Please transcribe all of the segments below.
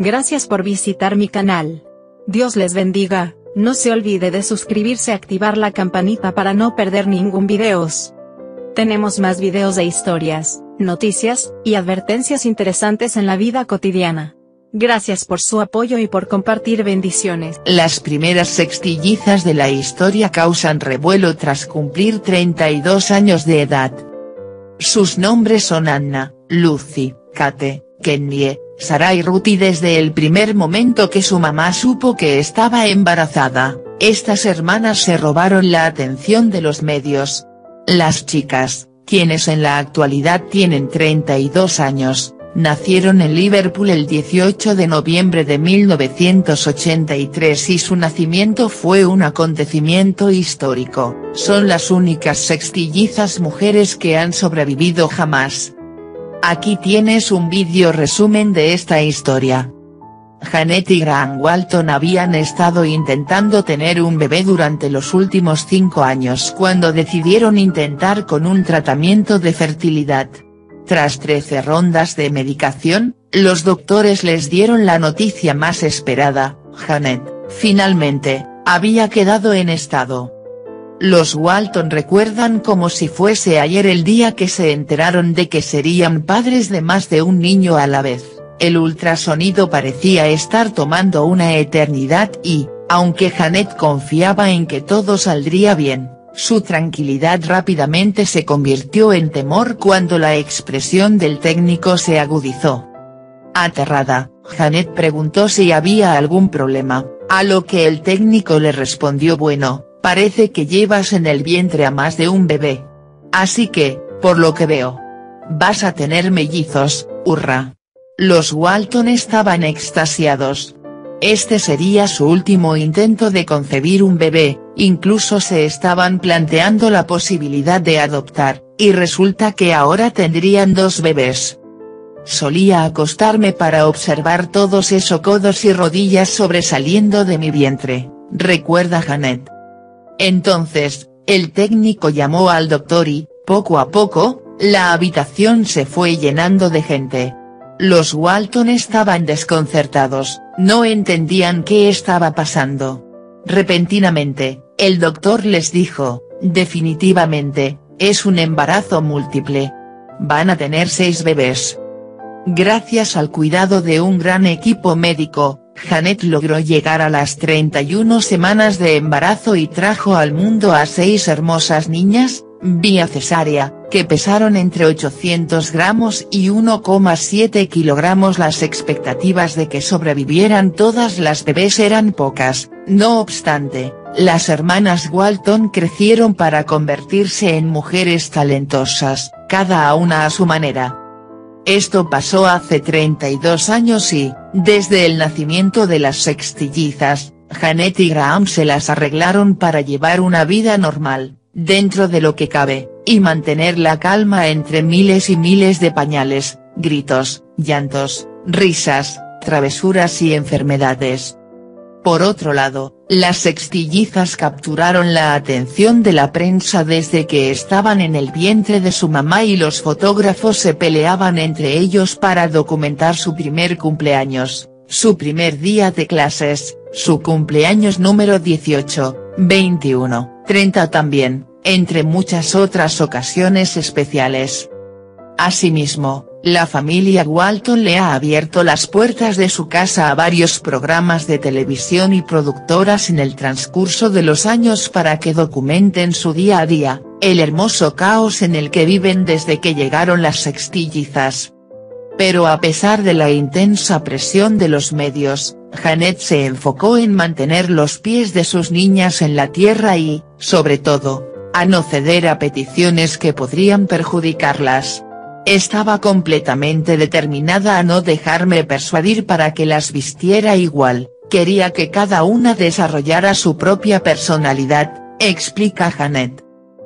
Gracias por visitar mi canal. Dios les bendiga, no se olvide de suscribirse y activar la campanita para no perder ningún videos. Tenemos más videos de historias, noticias, y advertencias interesantes en la vida cotidiana. Gracias por su apoyo y por compartir, bendiciones. Las primeras sextillizas de la historia causan revuelo tras cumplir 32 años de edad. Sus nombres son Anna, Lucy, Kate, Kennie, Sarah y Ruth, y desde el primer momento que su mamá supo que estaba embarazada, estas hermanas se robaron la atención de los medios. Las chicas, quienes en la actualidad tienen 32 años, nacieron en Liverpool el 18 de noviembre de 1983 y su nacimiento fue un acontecimiento histórico. Son las únicas sextillizas mujeres que han sobrevivido jamás. Aquí tienes un vídeo resumen de esta historia. Janet y Graham Walton habían estado intentando tener un bebé durante los últimos 5 años cuando decidieron intentar con un tratamiento de fertilidad. Tras 13 rondas de medicación, los doctores les dieron la noticia más esperada: Janet, finalmente, había quedado en estado. Los Walton recuerdan como si fuese ayer el día que se enteraron de que serían padres de más de un niño a la vez. El ultrasonido parecía estar tomando una eternidad y, aunque Janet confiaba en que todo saldría bien, su tranquilidad rápidamente se convirtió en temor cuando la expresión del técnico se agudizó. Aterrada, Janet preguntó si había algún problema, a lo que el técnico le respondió: bueno, parece que llevas en el vientre a más de un bebé. Así que, por lo que veo, vas a tener mellizos, hurra. Los Walton estaban extasiados. Este sería su último intento de concebir un bebé, incluso se estaban planteando la posibilidad de adoptar, y resulta que ahora tendrían 2 bebés. Solía acostarme para observar todos esos codos y rodillas sobresaliendo de mi vientre, recuerda Janet. Entonces, el técnico llamó al doctor y, poco a poco, la habitación se fue llenando de gente. Los Walton estaban desconcertados, no entendían qué estaba pasando. Repentinamente, el doctor les dijo: definitivamente, es un embarazo múltiple. Van a tener 6 bebés. Gracias al cuidado de un gran equipo médico, Janet logró llegar a las 31 semanas de embarazo y trajo al mundo a 6 hermosas niñas, vía cesárea, que pesaron entre 800 gramos y 1,7 kilogramos. Las expectativas de que sobrevivieran todas las bebés eran pocas, no obstante, las hermanas Walton crecieron para convertirse en mujeres talentosas, cada una a su manera. Esto pasó hace 32 años y, desde el nacimiento de las sextillizas, Janet y Graham se las arreglaron para llevar una vida normal, dentro de lo que cabe, y mantener la calma entre miles y miles de pañales, gritos, llantos, risas, travesuras y enfermedades. Por otro lado, las sextillizas capturaron la atención de la prensa desde que estaban en el vientre de su mamá y los fotógrafos se peleaban entre ellos para documentar su primer cumpleaños, su primer día de clases, su cumpleaños número 18, 21, 30 también, entre muchas otras ocasiones especiales. Asimismo, la familia Walton le ha abierto las puertas de su casa a varios programas de televisión y productoras en el transcurso de los años para que documenten su día a día, el hermoso caos en el que viven desde que llegaron las sextillizas. Pero a pesar de la intensa presión de los medios, Janet se enfocó en mantener los pies de sus niñas en la tierra y, sobre todo, a no ceder a peticiones que podrían perjudicarlas. Estaba completamente determinada a no dejarme persuadir para que las vistiera igual, quería que cada una desarrollara su propia personalidad, explica Janet.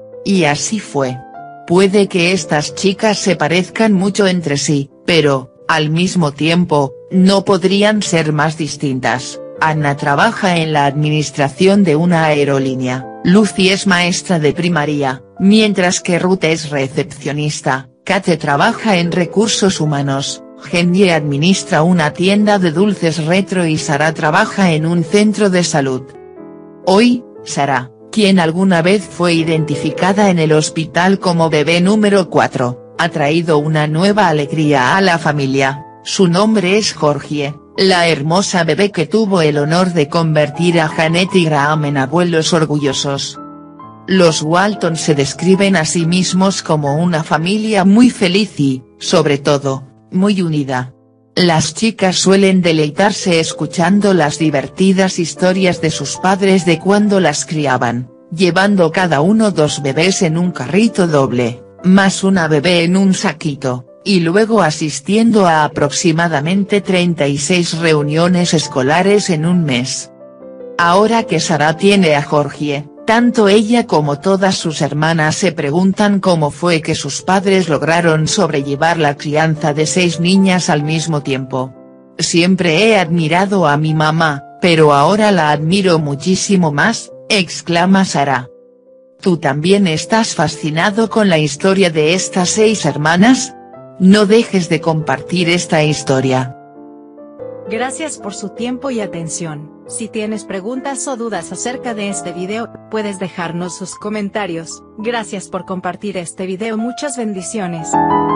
Y así fue. Puede que estas chicas se parezcan mucho entre sí, pero, al mismo tiempo, no podrían ser más distintas. Anna trabaja en la administración de una aerolínea, Lucy es maestra de primaria, mientras que Ruth es recepcionista. Kate trabaja en recursos humanos, Kenny administra una tienda de dulces retro y Sarah trabaja en un centro de salud. Hoy, Sarah, quien alguna vez fue identificada en el hospital como bebé número 4, ha traído una nueva alegría a la familia. Su nombre es Georgie, la hermosa bebé que tuvo el honor de convertir a Janet y Graham en abuelos orgullosos. Los Walton se describen a sí mismos como una familia muy feliz y, sobre todo, muy unida. Las chicas suelen deleitarse escuchando las divertidas historias de sus padres de cuando las criaban, llevando cada uno 2 bebés en un carrito doble, más una bebé en un saquito, y luego asistiendo a aproximadamente 36 reuniones escolares en un mes. Ahora que Sarah tiene a Georgie, tanto ella como todas sus hermanas se preguntan cómo fue que sus padres lograron sobrellevar la crianza de 6 niñas al mismo tiempo. Siempre he admirado a mi mamá, pero ahora la admiro muchísimo más, exclama Sarah. ¿Tú también estás fascinado con la historia de estas 6 hermanas? No dejes de compartir esta historia. Gracias por su tiempo y atención. Si tienes preguntas o dudas acerca de este video, puedes dejarnos sus comentarios. Gracias por compartir este video. Muchas bendiciones.